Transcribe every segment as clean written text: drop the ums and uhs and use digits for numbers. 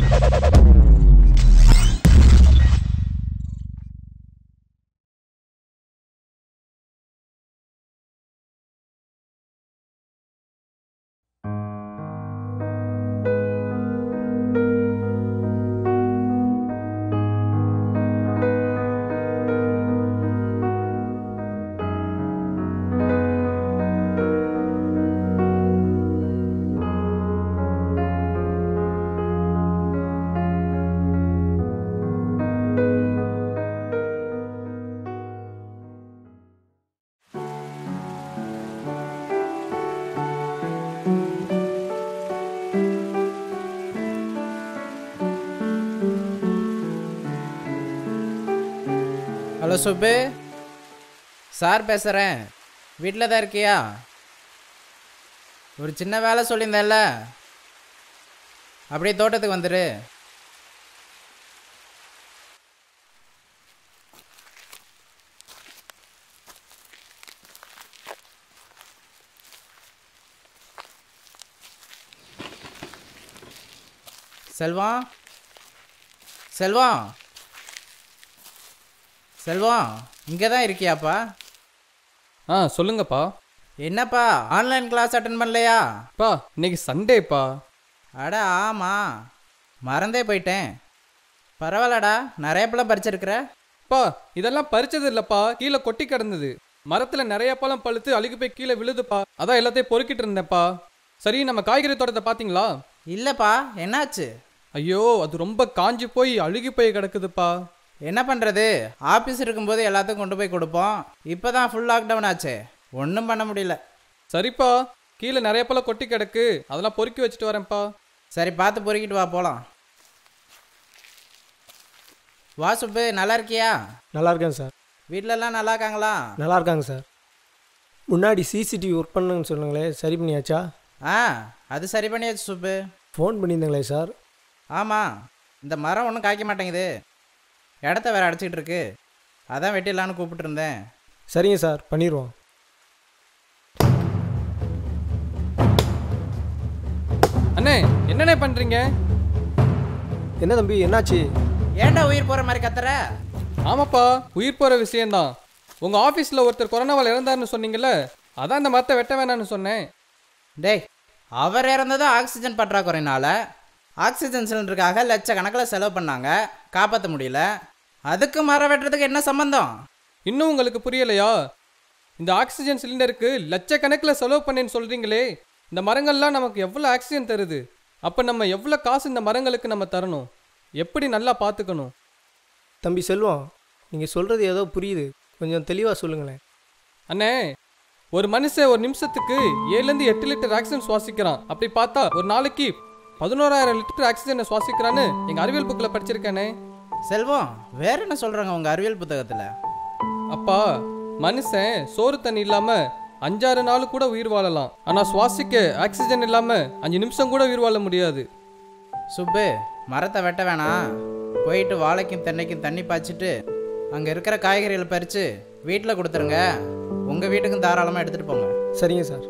Hello Subbu, sir பேசுகிறேன். வீட்டில் தான் இருக்கியா? ஒரு சின்ன வேலை சொல்லியிருந்தேன்ல, அப்படியே தோட்டத்துக்கு வந்துடு. செல்வம், செல்வம், செல்வம், இங்கே தான் இருக்கியாப்பா? சொல்லுங்கப்பா. என்னப்பா ஆன்லைன் கிளாஸ் அட்டன் பண்ணலையா? பா இன்னைக்கு சண்டேப்பா. அட ஆமாம், மறந்தே போயிட்டேன். பரவாயில்லடா, நிறைய பழம் பறிச்சிருக்கிற. பா இதெல்லாம் பறிச்சது இல்லைப்பா, கீழே கொட்டி கிடந்தது. மரத்தில் நிறைய பழம் பழுத்து அழுகி போய் கீழே விழுதுப்பா. அதான் எல்லாத்தையும் பொறுக்கிட்டு இருந்தேன்ப்பா. சரி, நம்ம காய்கறி தோட்டத்தை பார்த்தீங்களா? இல்லைப்பா, என்னாச்சு? ஐயோ, அது ரொம்ப காஞ்சி போய் அழுகி போய் கிடக்குதுப்பா. என்ன பண்ணுறது, ஆஃபீஸ் இருக்கும்போது எல்லாத்துக்கும் கொண்டு போய் கொடுப்போம். இப்போ தான் ஃபுல் லாக்டவுன் ஆச்சு, ஒன்றும் பண்ண முடியல. சரிப்பா, கீழே நிறைய பழம் கொட்டி கிடக்கு, அதெல்லாம் பொறுக்கி வச்சுட்டு வரேன்ப்பா. சரி, பார்த்து பொறுக்கிட்டு வா, போகலாம். வா சுப்பு, நல்லா இருக்கியா? நல்லா இருக்கேன் சார். வீட்டிலலாம் நல்லா இருக்காங்களா? நல்லா இருக்காங்க சார். முன்னாடி சிசிடிவி ஒர்க் பண்ணுங்கன்னு சொன்னாங்களே, சரி பண்ணியாச்சா? அது சரி பண்ணியாச்சு சுப்பு. Phone பண்ணியிருந்தாங்களே sir? ஆமாம், இந்த மரம் ஒன்றும் காய்க்க மாட்டேங்குது, இடத்த வேறு அடைச்சிக்கிட்டு இருக்கு, அதான் வெட்டிடலான்னு கூப்பிட்டு இருந்தேன். சரிங்க சார், பண்ணிடுவோம். அண்ணே, என்னண்ணே பண்ணுறீங்க? என்ன தம்பி, என்னாச்சு? ஏன்டா உயிர் போகிற மாதிரி கத்துற? ஆமாப்பா, உயிர் போகிற விஷயந்தான். உங்கள் ஆஃபீஸில் ஒருத்தர் கொரோனாவால் இறந்தாருன்னு சொன்னீங்கல்ல, அதான் இந்த மரத்தை வெட்ட வேணான்னு சொன்னேன். டேய், அவர் இறந்ததும் ஆக்சிஜன் பற்றாக்குறையினால ஆக்சிஜன் சிலிண்டருக்காக லட்சக்கணக்கில் செலவு பண்ணாங்க, காப்பாற்ற முடியல. அதுக்கு மரம் வெட்டுறதுக்கு என்ன சம்பந்தம்? இன்னும் உங்களுக்கு புரியலையா? இந்த ஆக்சிஜன் சிலிண்டருக்கு லட்சக்கணக்கில் செலவு பண்ணேன்னு சொல்கிறீங்களே, இந்த மரங்கள்லாம் நமக்கு எவ்வளோ ஆக்சிஜன் தருது. அப்போ நம்ம எவ்வளோ காசு இந்த மரங்களுக்கு நம்ம தரணும், எப்படி நல்லா பார்த்துக்கணும். தம்பி செல்வம், நீங்கள் சொல்கிறது ஏதோ புரியுது, கொஞ்சம் தெளிவாக சொல்லுங்களேன். அண்ணே, ஒரு மனுஷன் ஒரு நிமிஷத்துக்கு 7லேருந்து 8 லிட்டர் ஆக்சிஜன் சுவாசிக்கிறான். அப்படி பார்த்தா ஒரு நாளைக்கு 11,000 லிட்டர் ஆக்சிஜனை சுவாசிக்கிறான்னு எங்கள் அறிவியல் புக்கில் படிச்சிருக்கேனே. செல்வம், வேற என்ன சொல்கிறாங்க உங்கள் அறிவியல் புத்தகத்தில்? அப்பா, மனுஷன் சோறு தண்ணி இல்லாமல் 5-6 நாள் கூட உயிர் வாழலாம், ஆனால் சுவாசிக்க ஆக்சிஜன் இல்லாமல் 5 நிமிஷம் கூட உயிர் வாழ முடியாது. சுப்பு, மரத்தை வெட்ட வேணாம், போயிட்டு வாழைக்கும் தென்னைக்கும் தண்ணி பாய்ச்சிட்டு அங்கே இருக்கிற காய்கறிகளை பறித்து வீட்டில் கொடுத்துருங்க. உங்கள் வீட்டுக்கும் தாராளமாக எடுத்துகிட்டு போங்க. சரிங்க சார்.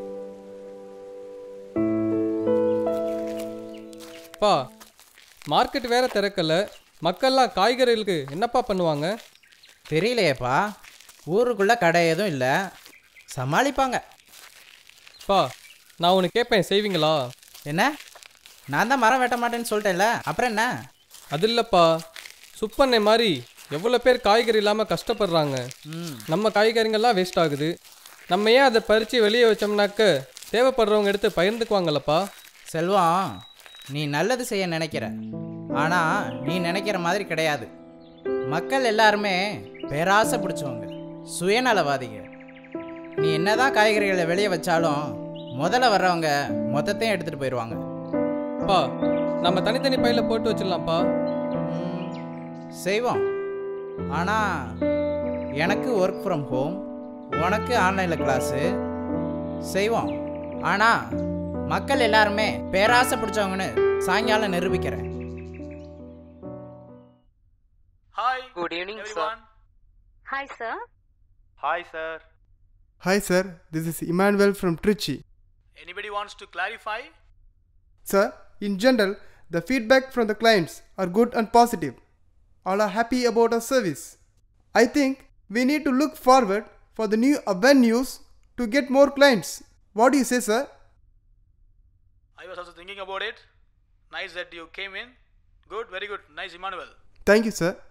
பா, மார்க்கெட் வேற திறக்கல, மக்கள்லாம் காய்கறிகளுக்கு என்னப்பா பண்ணுவாங்க? தெரியலையேப்பா, ஊருக்குள்ளே கடை எதுவும் இல்லை, சமாளிப்பாங்க. பா, நான் ஒன்று கேட்பேன், செய்வீங்களா? என்ன? நான் தான் மரம் வெட்ட மாட்டேன்னு சொல்லிட்டேன்ல, அப்புறம் என்ன? அது இல்லைப்பா, சுப்பண்ணை மாதிரி எவ்வளோ பேர் காய்கறி இல்லாமல் கஷ்டப்படுறாங்க. நம்ம காய்கறிங்கள்லாம் வேஸ்ட் ஆகுது. நம்ம ஏன் அதை பறித்து வெளியே வச்சோம்னாக்க தேவைப்படுறவங்க எடுத்து பகிர்ந்துக்குவாங்கல்லப்பா. செல்வம், நீ நல்லது செய்ய நினைக்கிற, ஆனால் நீ நினைக்கிற மாதிரி கிடையாது. மக்கள் எல்லாருமே பேராசை பிடிச்சவங்க, சுயநலவாதிங்க. நீ என்னதான் காய்கறிகளை வெளியே வச்சாலும் முதல்ல வர்றவங்க மொத்தத்தையும் எடுத்துகிட்டு போயிடுவாங்க. பா, நம்ம தனித்தனி பையில் போட்டு வச்சிடலாம்ப்பா. செய்வோம், ஆனால் எனக்கு ஒர்க் ஃப்ரம் ஹோம், உனக்கு ஆன்லைனில் கிளாஸு. செய்வோம், ஆனால் மக்கள் எல்லாருமே பேராசை பிடிச்சவங்கன்னு சாயங்காலம் நிரூபிக்கிறேன். Hi. Good evening, everyone. sir. Hi, sir. Hi, sir. Hi sir, this is Emmanuel from Trichy. Anybody wants to clarify? Sir, in general, The feedback from the clients are good and positive. All are happy about our service. I think we need to look forward for the new avenues to get more clients. What do you say, sir? I was also thinking about it. Nice that you came in. Good, very good. Nice, Emmanuel. Thank you, sir.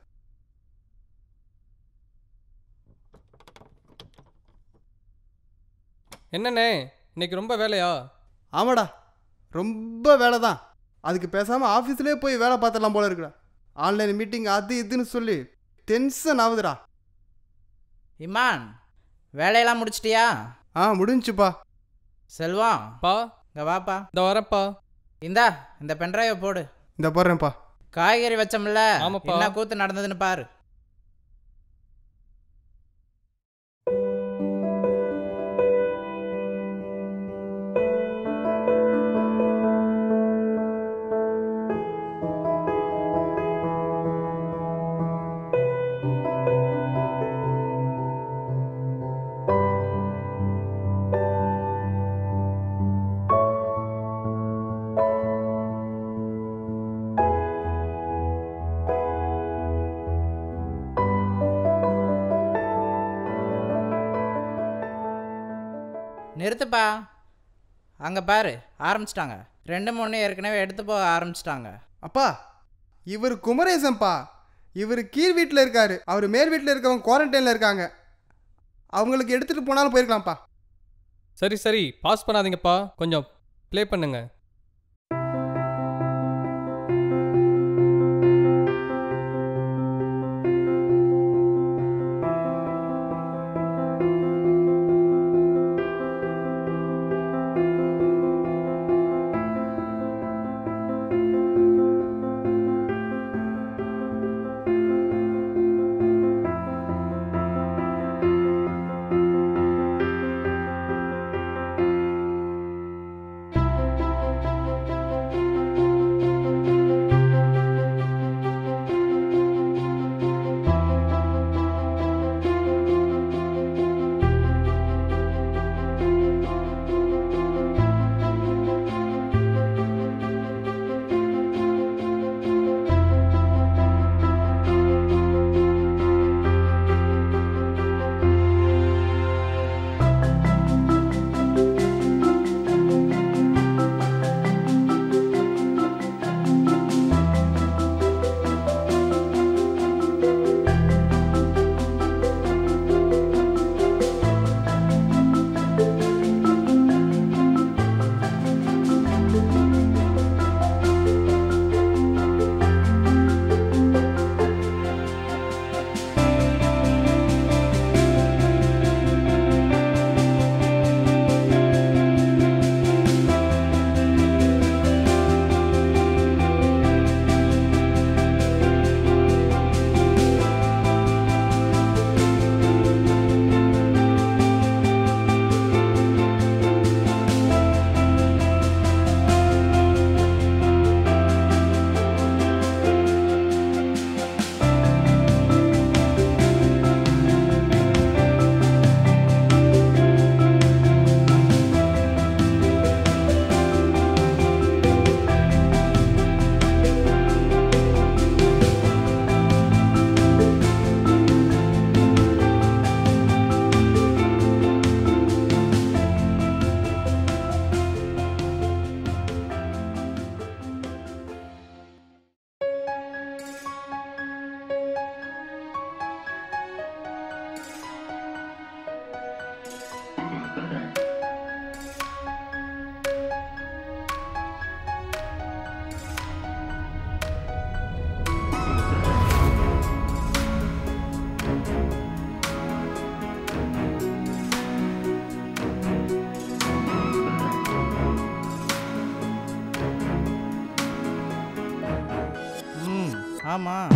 என்னண்ணே இன்னைக்கு ரொம்ப வேலையா? ஆமாடா, ரொம்ப வேலை தான். அதுக்கு பேசாமல் ஆஃபீஸ்லேயே போய் வேலை பார்த்துடலாம் போல இருக்குடா. ஆன்லைன் மீட்டிங் அது இதுன்னு சொல்லி டென்ஷன் ஆகுதுடா. இமான், வேலையெல்லாம் முடிச்சிட்டியா? முடிஞ்சுப்பா. செல்வம், பா இங்கே வாப்பா. இந்த வரப்பா. இந்தா இந்த பென்ட்ரைவை போடு. இந்த போடுறேன்ப்பா. காய்கறி வச்சோம்ல, ஆமாப்பா. என்ன கூத்து நடந்ததுன்னு பாரு. நிறுத்துப்பா. அங்கே பாரு, ஆரம்பிச்சிட்டாங்க. 2-3 ஏற்கனவே எடுத்து போக ஆரம்பிச்சிட்டாங்க. அப்பா, இவர் குமரேசன்ப்பா. இவர் கீழ் வீட்டில் இருக்காரு, அவர் மேல் வீட்டில் இருக்கவங்க குவாரண்டைனில் இருக்காங்க. அவங்களுக்கு எடுத்துகிட்டு போனாலும் போயிருக்கலாம்ப்பா. சரி சரி, பாஸ் பண்ணாதீங்கப்பா, கொஞ்சம் ப்ளே பண்ணுங்க. ஆமாம்.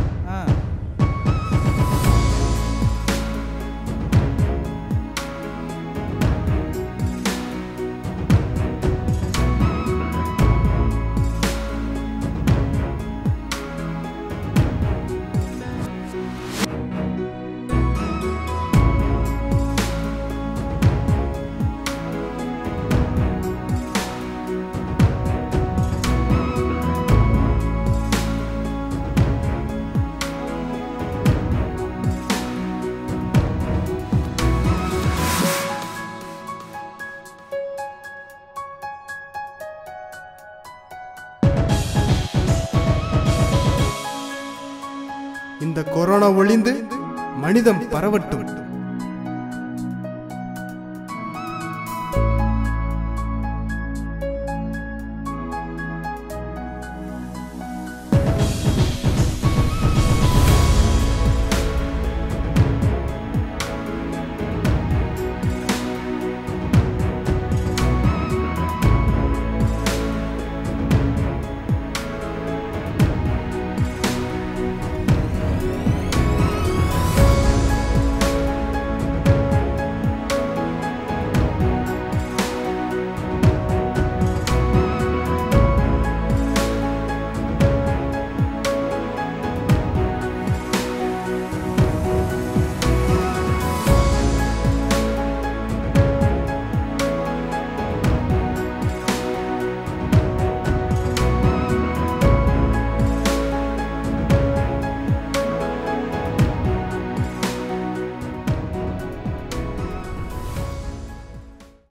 இந்த கொரோனா ஒழிந்து மனிதம் பரவட்டும்.